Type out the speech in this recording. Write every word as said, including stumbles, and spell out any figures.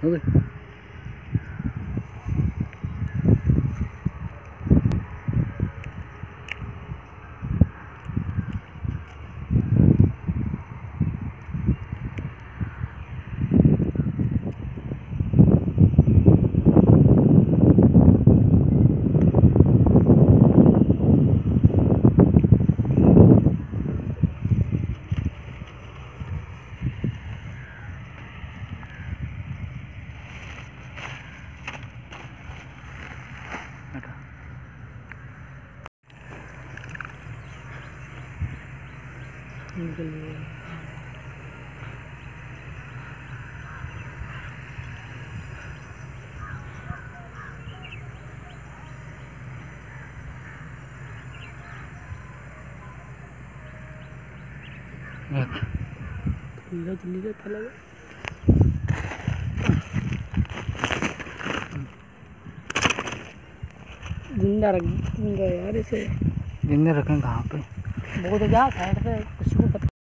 हो गई। जिंदा रख यार इसे। जिंदा रखें कहाँ पे? वो तो जा साइड पे कुछ को